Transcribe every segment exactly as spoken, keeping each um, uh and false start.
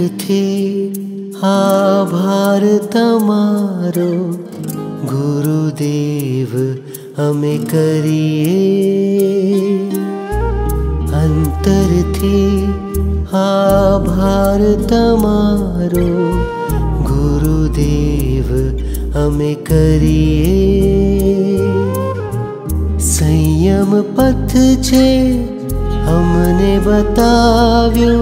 थी आभार तमारो गुरुदेव हमें करिए। अंतर थी आभार तमारो गुरुदेव हमें करिए। संयम पथ छे हमने बताव्यो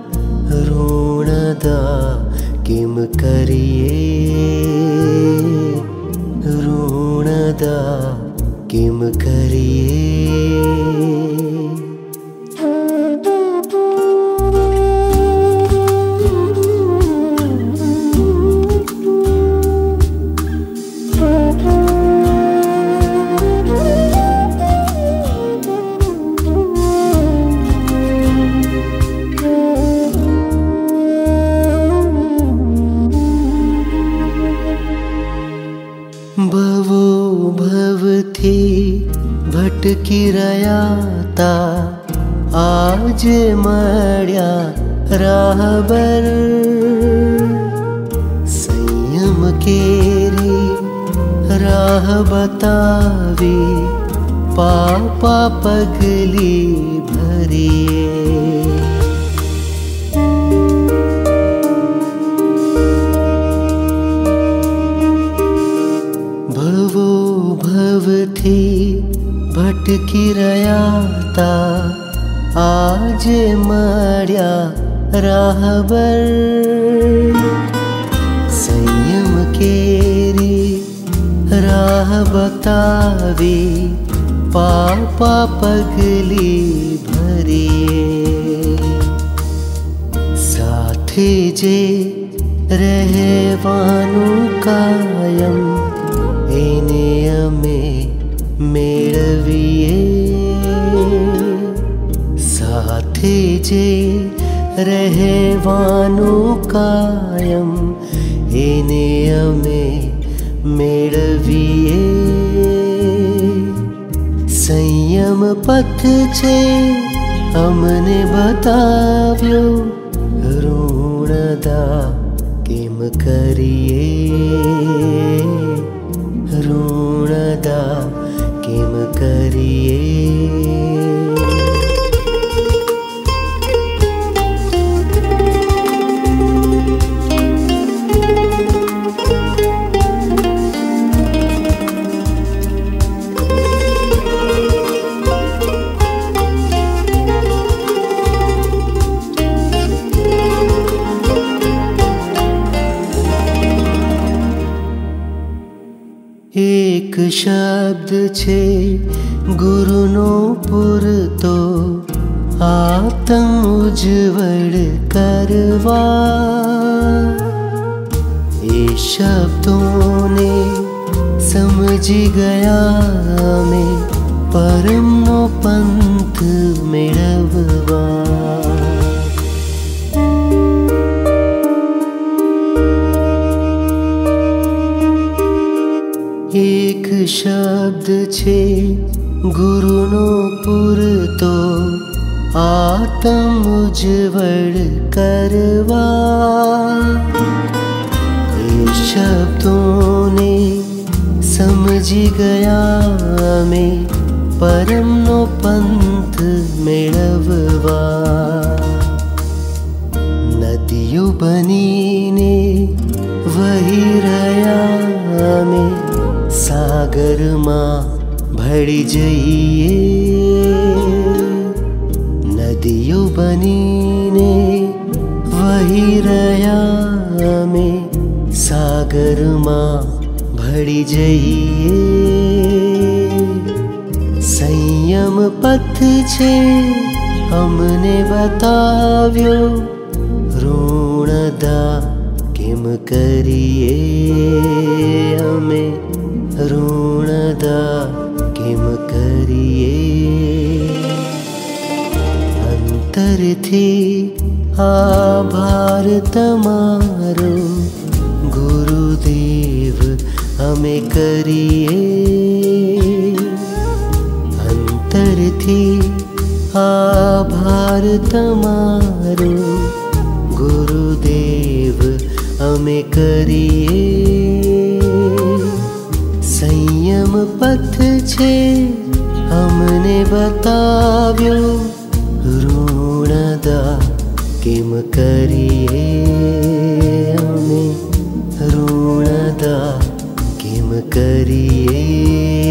ऋणदा किम करिए। ऋणदा किम करिए। भटकी रयाता आज मळ्या राहबर। संयम केरी राह बतावी पापा पगली भरिए। भवो भव थी भटकी रयाता आज मळ्या राहबर। संयम केरी राह बतावी पापा पगली भरिए। साथे जे रहेवानु कायम एने अमे मेळवीए। साथे जे रहेवानु कायम एने अमे मेळवीए। संयम पथ छे हमने बताव्यो ऋणदा केम करिए। ऋणदा केम करिए। एक शब्द छे गुरुनो पुरतो आतम उज्जवल करवा। ए शब्दों ने समझी गया में परमनो पंथ मेळववा। एक शब्द छे गुरुनो पुरतो आतम उज्जवल करवा। ये शब्दों ने समझी गया में परमनो पंथ मेळववा। नदियों बनीने वही रया में सागर मां भળી जइए। नदियों बनीने वही रया में सागर मां भળી जइए। संयम पथ छे हमने बताव्यो ऋणदा केम करिए। हमें ऋणदा केम करिए। अंतर थी आभार तमारो गुरुदेव हमें करिए। अंतर थी आभार तमारो गुरुदेव અમે કરીએ. સંયમ પથ છે અમને બતાવ્યો, ઋણદા કેમ કરીએ અમે, ઋણદા કેમ કરીએ.